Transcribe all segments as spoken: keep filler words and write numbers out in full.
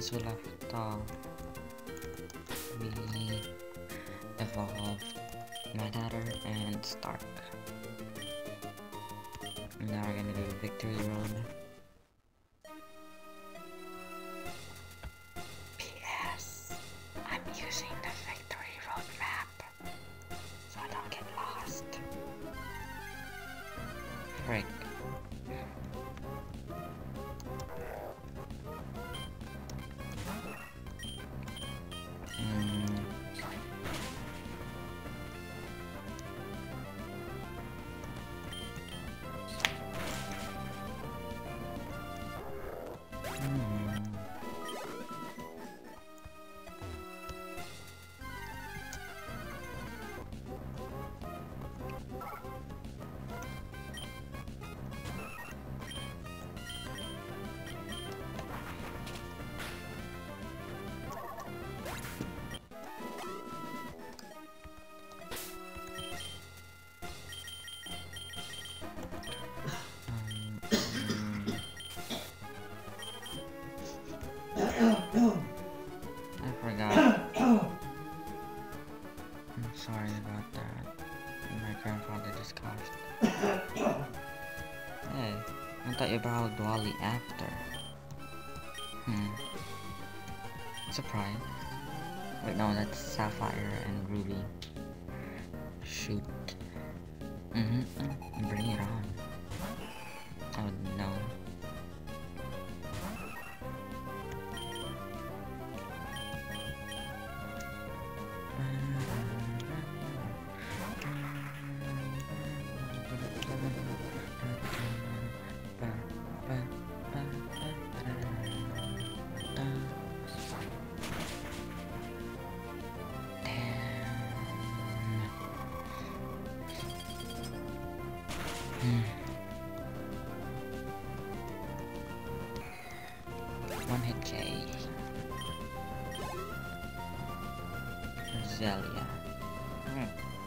Since we left off, we evolved Mad Hatter and Stark. Now we're gonna do Victory Road. P S I'm using the Victory Road map, so I don't get lost. Frick. I forgot. I'm sorry about that. My grandfather just coughed. Hey, I thought you borrowed Wally after. Hmm. Surprise. Wait, no, that's Sapphire and Ruby. Shoot. Mm-hmm. Bring it on. I would know. One hit K. Zelia. Hmm.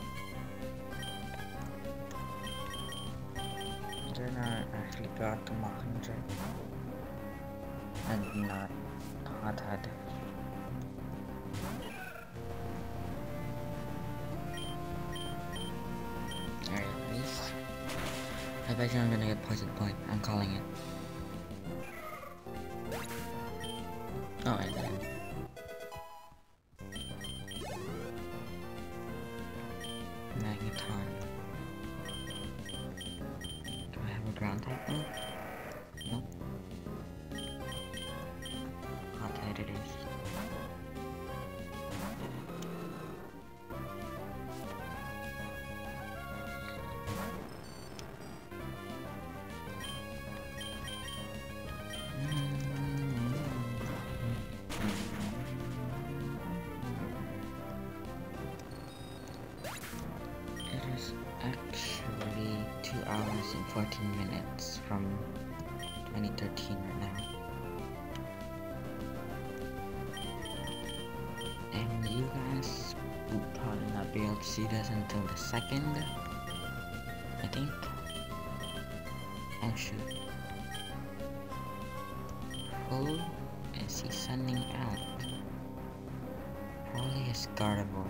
Then I actually got the Mockingjay. And not Hothead. Alright, please. I bet you I'm gonna get Poison Point. I'm calling it. Oh, I did. Magneton. Do I have a ground type now? Nope. Hothead it is. Actually two hours and fourteen minutes from twenty thirteen right now. And you guys will probably not be able to see this until the second, I think. Oh shoot. Who is he sending out? Probably his Gardevoir.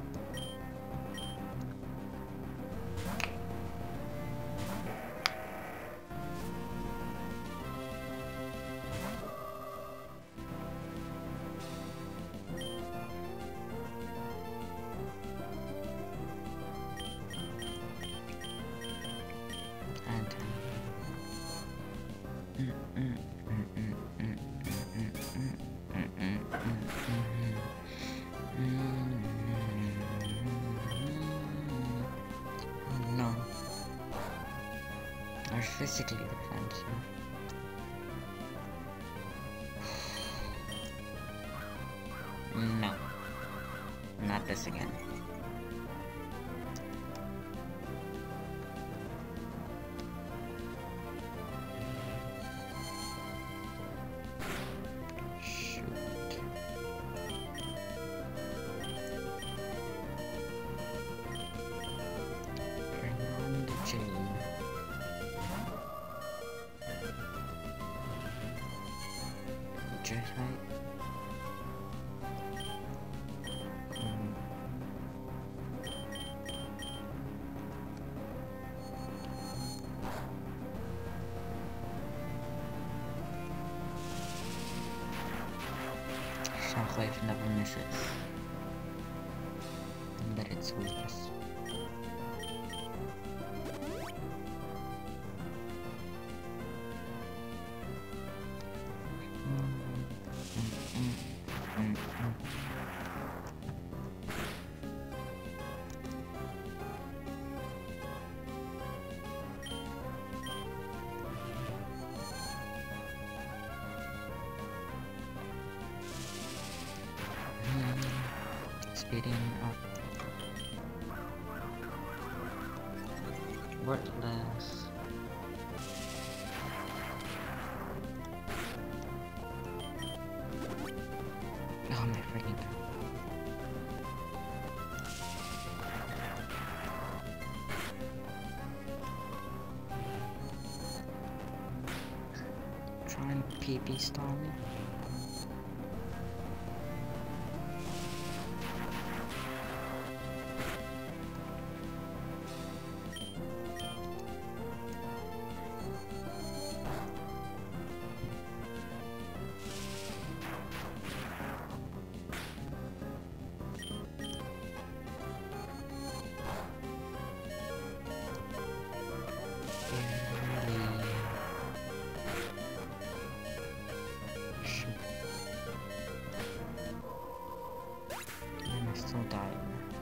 No. Are physically defensive. No. Not this again. Just right. cliff never misses. But it's weakest. Speeding up. Worthless. Oh my freaking god. Trying P P stall me. Still dying.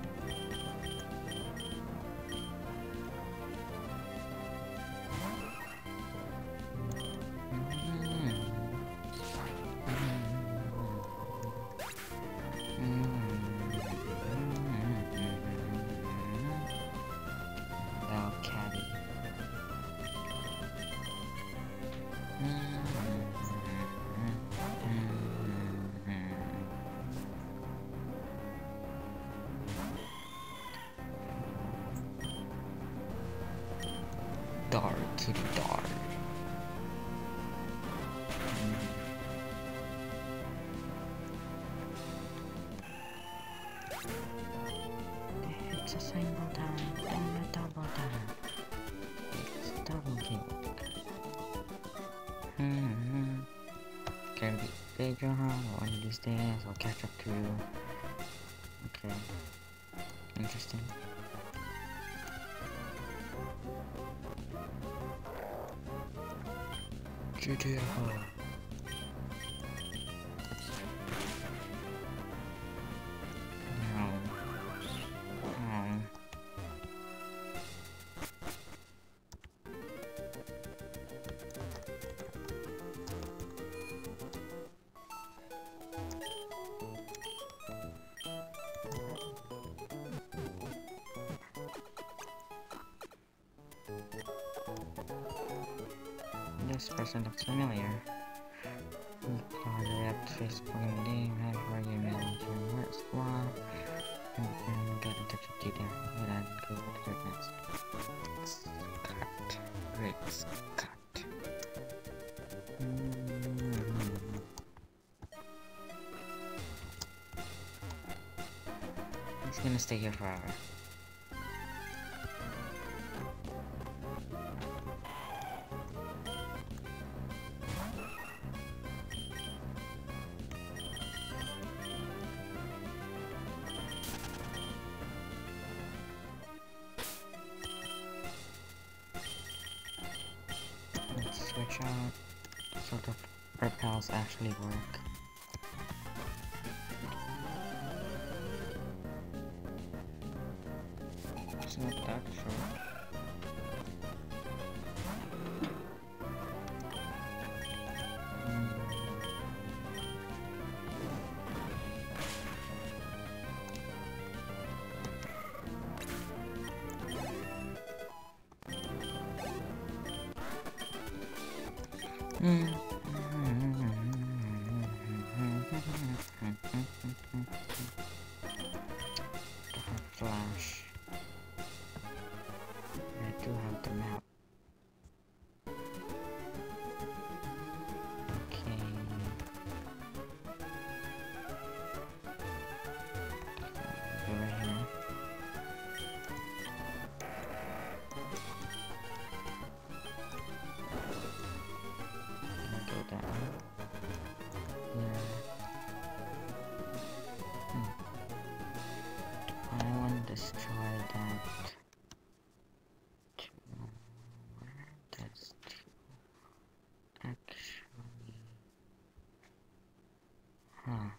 Now caddy. Dark to the dark. It's a single time and a double time. It's double kill. Hmm. Can be Pedro one of these days. I'll catch up to you. Okay. Interesting. G T A. No. No. This person looks familiar. We called it up to Facebook and name, have your email to work squad, and then get in touch with you there. And then go to the next. It's cut. It's cut. Mm-hmm. He's gonna stay here forever. Switch out so the repels actually work. It's not that short. Mm. Flash. I do have the map. Okay. Over here. Go down. Yeah. destroy that. That's actually, huh?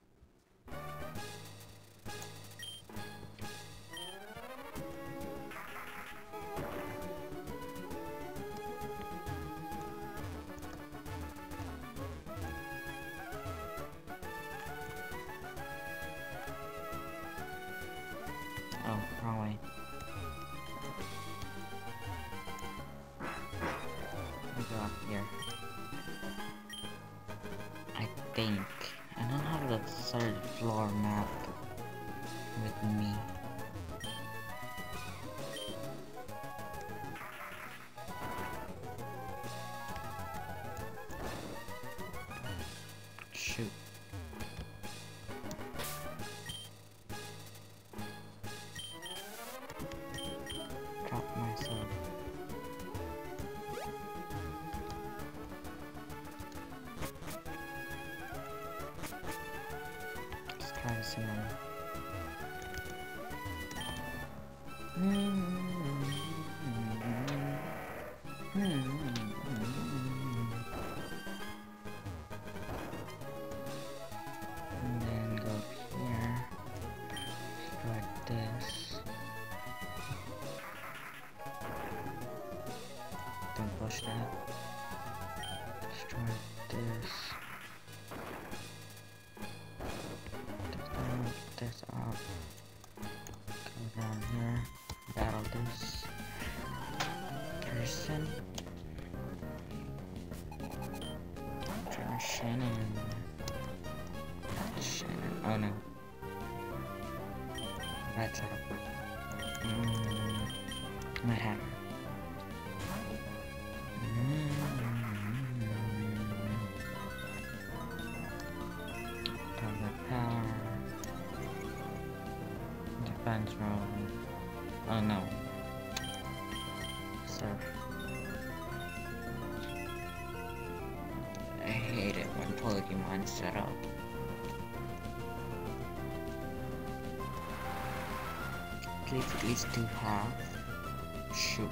Oh, wrong way. We go up here. I think I don't have the third floor map with me. Shoot. Drop myself. Let's try this again. And then go up here. Like this. Don't push that. Destroy this. Destroy this up. Go down here. Battle this person. Try Shannon. Shannon. Oh no. That's up. Mm. My hat. Power. Defense roll. Oh no. Surf. I hate it when Pokemon set up. Please at least do half. Shoot.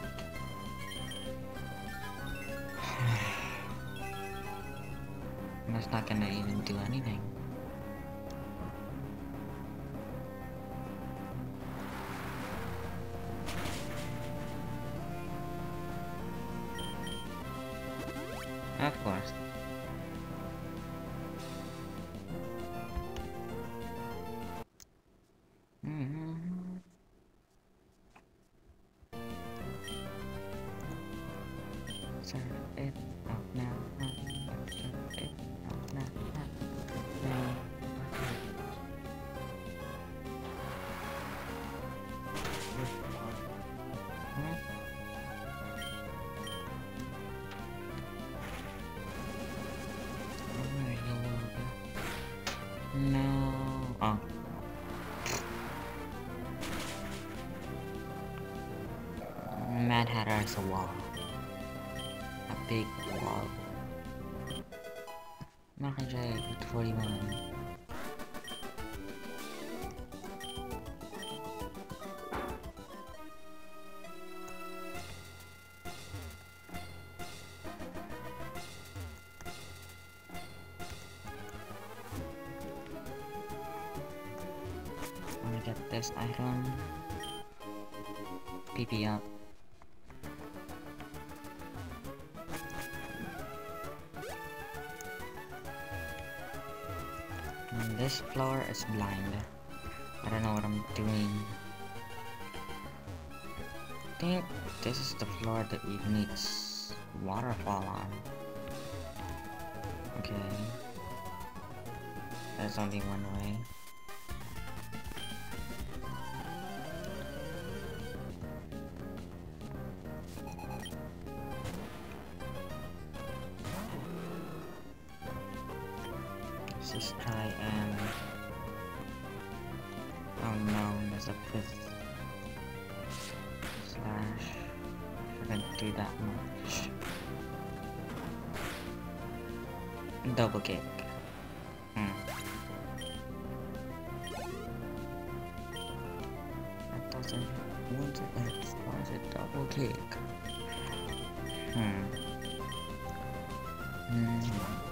That's not gonna even do anything. Of course. Mm-hmm. Serve it out now. Serve it out now. Now. No. Oh. Mad Hatter is a wall. A big wall. Nakajay with forty-one. I'm gonna get this item. P P up. And this floor is blind. I don't know what I'm doing. I think this is the floor that it needs waterfall on. Okay. There's only one way. Let's just try and... Oh no, there's a quiz. Slash. Shouldn't do that much. Double kick. Hmm. it once it hits, was it double kick? Hmm. Hmm.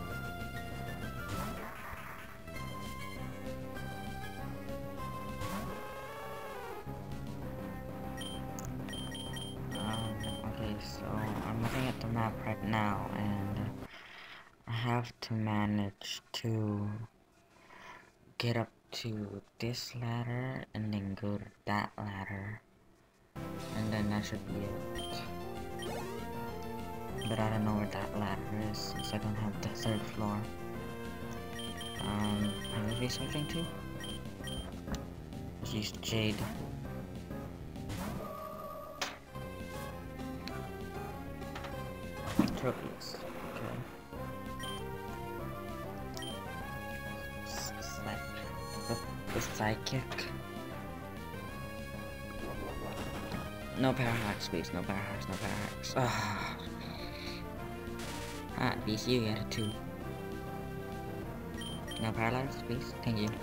Um, okay, so I'm looking at the map right now, and I have to manage to get up to this ladder and then go to that ladder, and then that should be it. But I don't know where that ladder is since I don't have the third floor. Um, can we be switching to? Let's use Jade. Trophies. Okay. Psych. The, the psychic. No power hacks, please. No power hacks. No power hacks. Ah. Ah, at least you get it too. No paralyzed, please. Thank you.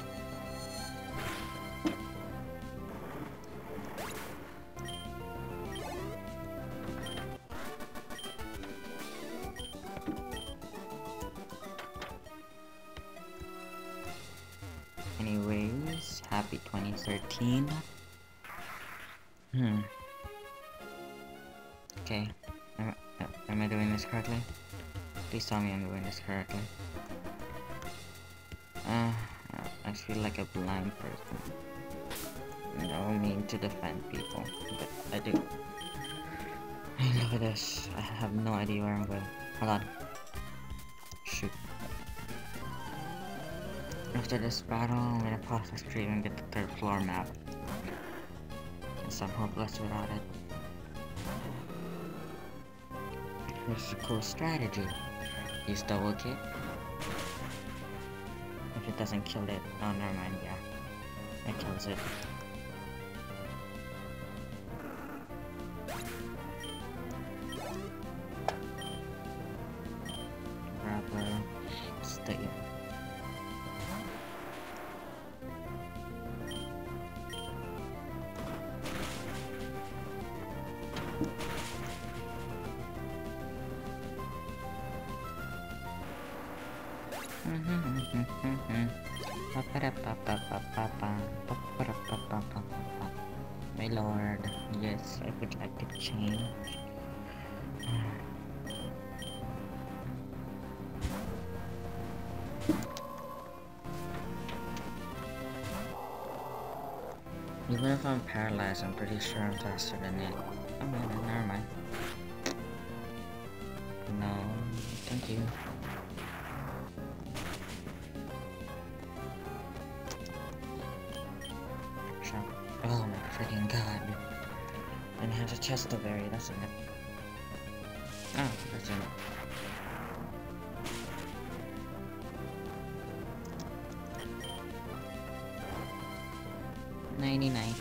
Anyways, happy twenty thirteen. Hmm. Okay. Am, uh, am I doing this correctly? Please tell me I'm doing this correctly. Uh, I feel like a blind person. I don't mean to defend people, but I do. Hey, look at this. I have no idea where I'm going. Hold on. Shoot. After this battle, I'm gonna pause the stream and get the third floor map. Since I'm hopeless without it. Here's a cool strategy. Use double kick. If it doesn't kill it, oh never mind, yeah. It kills it. Grabber. Stay. My lord, yes, I would like to change. Even if I'm paralyzed, I'm pretty sure I'm faster than it. Oh man, never mind. No, thank you. Jump. Oh my freaking god. And it has a chest of berry, that's in it. Oh, that's in it. ninety-nine.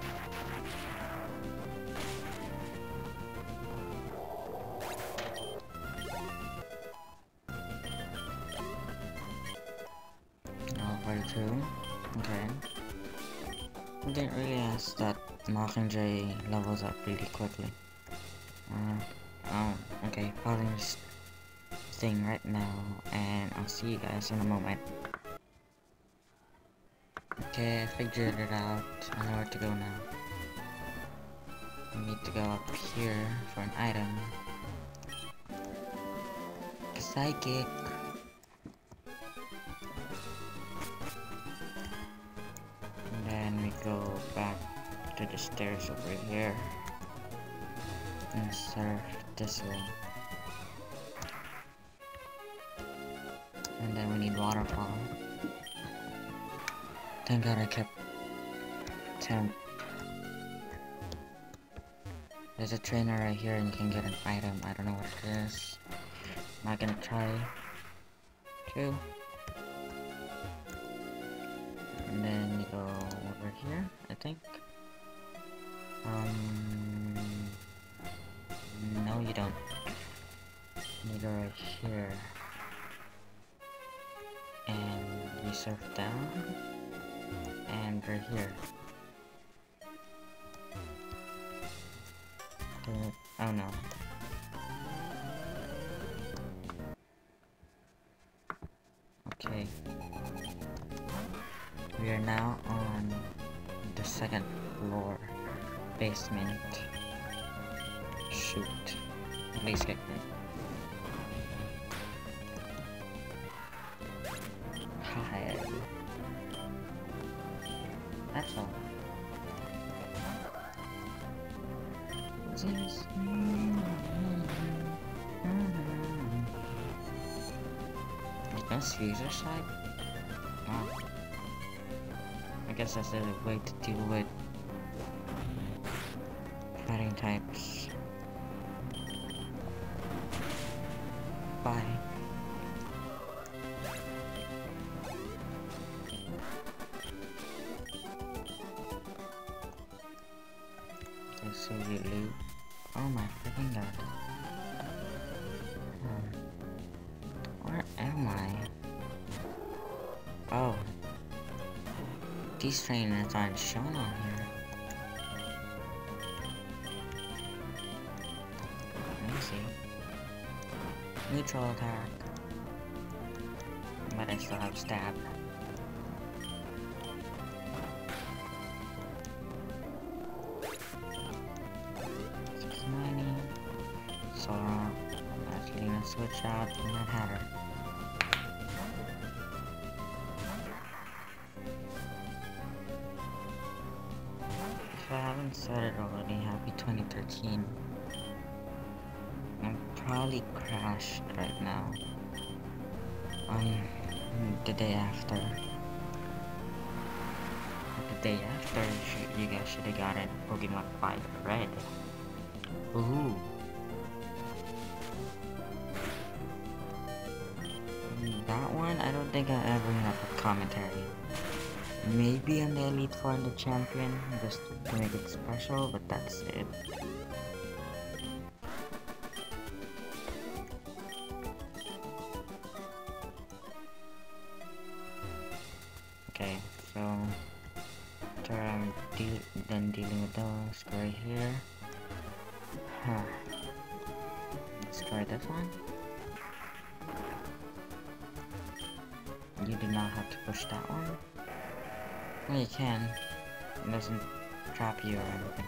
Oh, forty-two. Okay. I didn't realize that Mockingjay levels up really quickly. Uh, oh, okay, pausing this thing right now, and I'll see you guys in a moment. Okay, I figured it out. I know where to go now. I need to go up here for an item. Psychic. And then we go back to the stairs over here. And surf this way. And then we need waterfall. Thank god I kept temp. There's a trainer right here and you can get an item. I don't know what it is. I'm not gonna try. Two. And then you go over here, I think. Um, no you don't. You go right here. And you surf down. And right here. Oh no. Okay. We are now on the second floor. Basement. Shoot. Please hit me. Hi. That's all. Just That's user side? Oh. I guess that's the way to deal with fighting types. Bye. Okay, so we loot. Oh my freaking god. Um, where am I? Oh. These trainers aren't shown on here. Let me see. Neutral attack. But I still have stab. six ninety. Sora. Actually gonna switch out from that hatter. If I haven't said it already, happy twenty thirteen. I'm probably crashed right now. Um, the day after. The day after, you, should, you guys should have gotten Pokemon five Red. Ooh. That one, I don't think I ever have a commentary. Maybe on the Elite Four and the Champion, just to make it special, but that's it. Okay, so after I'm de done dealing with those, go right here. Huh. Let's try this one. You do not have to push that one. Well, you can. It doesn't trap you or anything.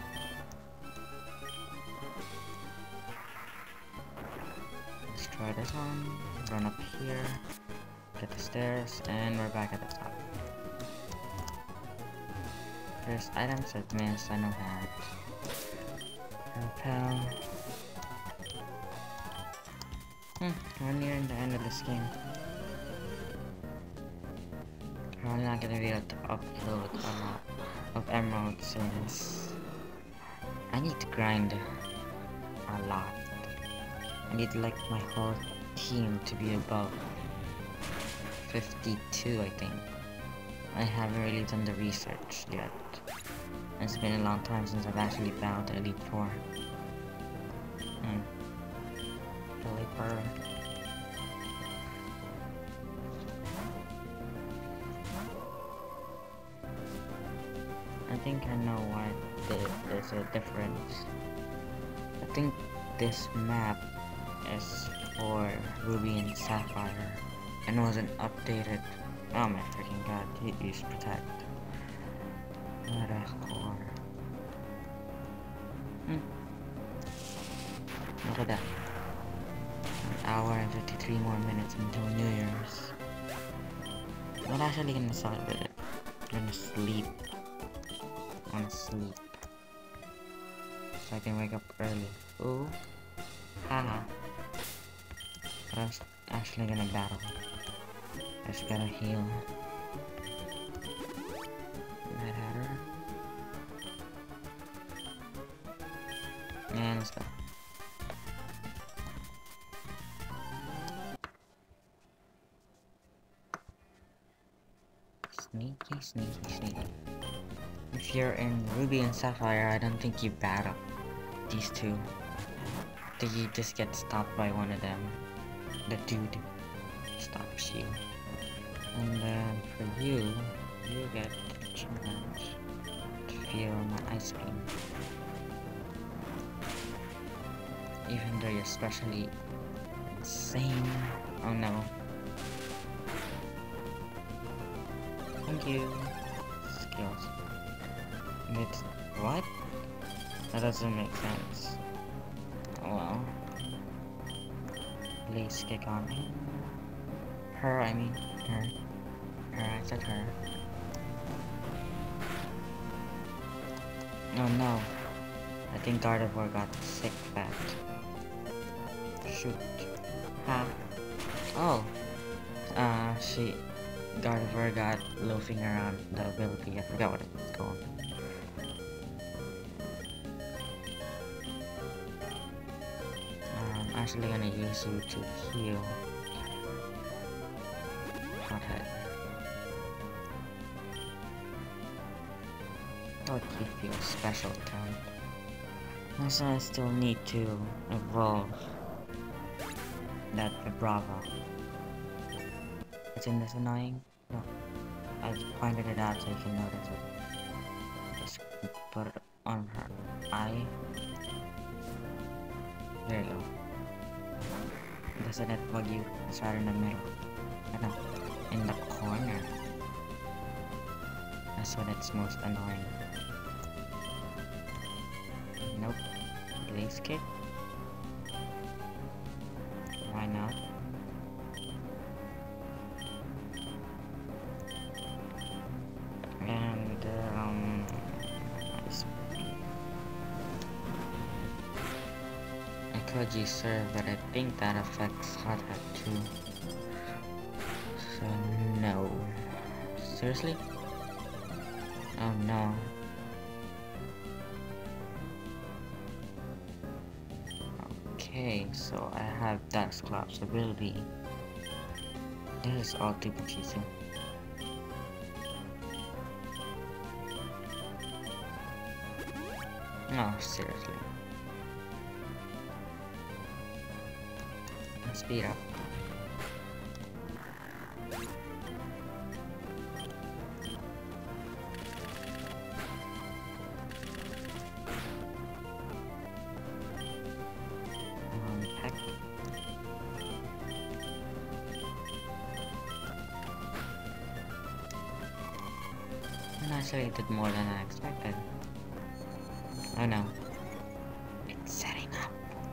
Let's try this one. Run up here. Get the stairs, and we're back at the top. There's items I've missed, I know that. Repel. Hmm, we're nearing the end of this game. Probably not gonna be able to upload a lot of emeralds since I need to grind a lot. I need like my whole team to be above fifty-two, I think. I haven't really done the research yet. It's been a long time since I've actually bowed to Elite Four. Hmm. Deliver. I think I know why there's a difference. I think this map is for Ruby and Sapphire and wasn't updated. Oh my freaking god, hit use protect. What a core. Hmm. Look at that. An hour and fifty-three more minutes until New Year's. I'm not actually gonna celebrate it. I'm gonna sleep. I'm gonna sleep. So I can wake up early. Ooh. Haha. But I'm actually gonna battle. I just gotta heal. Mad Hatter. And let's go. Sneaky, sneaky, sneaky. If you're in Ruby and Sapphire, I don't think you battle these two. I think you just get stopped by one of them. The dude stops you. And then for you, you get a chance to feel my ice beam. even though you're especially insane. Oh no. Thank you. Skills. It's what? That doesn't make sense. Oh well. Please kick on me. Her, I mean. Her. Her, I said her. Oh no. I think Gardevoir got sick fat. Shoot. Ha. Oh. Uh, she... Gardevoir got loafing around the ability. I forgot what it was called. I'm actually gonna use you to heal. Hothead. I'll give you a special talent. Also, I still need to evolve that Vibrava. Isn't this annoying? No. I pointed it out so you can notice it. Just put it on her eye. There you go. Doesn't it bug you? It's right in the middle. I know. In the corner. That's when it's most annoying. Nope. Blaze kick? Why not? And, um... I could use Serve, but I think that affects Hothead too. So, no. Seriously? Oh no. Okay, so I have Dusclops ability. This is all too confusing. No, seriously. Let's speed up. Um, heck. And actually did more than I expected. Oh no. It's setting up.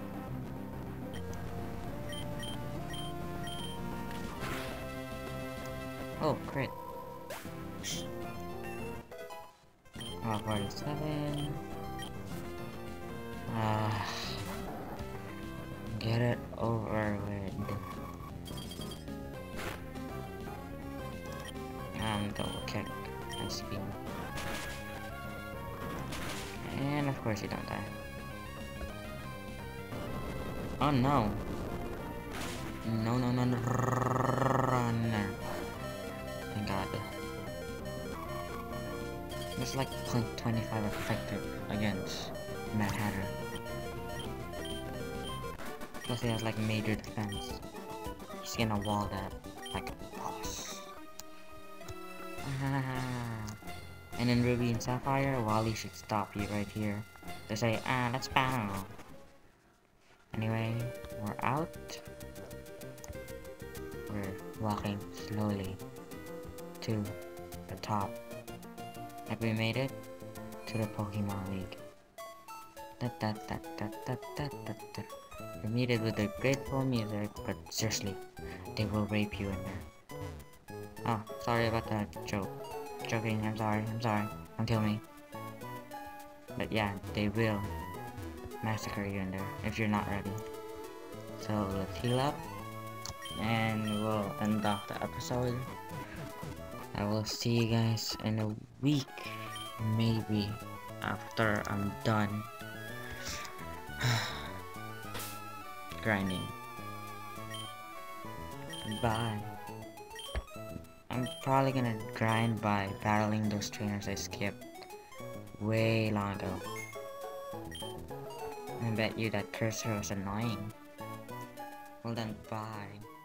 Oh, crit. Oh, forty-seven. Ah. Get it over with. Um, double kick. Nice beam. And of course you don't die. Oh no. No, no, no, no. Run. Thank God. It's like point two five effective against Mad Hatter. Plus he has like major defense. He's gonna wall that like a boss. And in Ruby and Sapphire, Wally should stop you right here. They say, ah, let's battle. Anyway, we're out. We're walking slowly to the top. Like we made it to the Pokemon League. Da, da, da, da, da, da, da, da. We're muted with the grateful music, but seriously, they will rape you in there. Oh, sorry about that joke. Joking, I'm sorry, I'm sorry. Don't kill me. But yeah, they will massacre you in there if you're not ready. So let's heal up and we'll end off the episode. I will see you guys in a week, maybe, after I'm done grinding. Bye. I'm probably gonna grind by battling those trainers I skipped way long ago. I bet you that cursor was annoying. Well then, bye.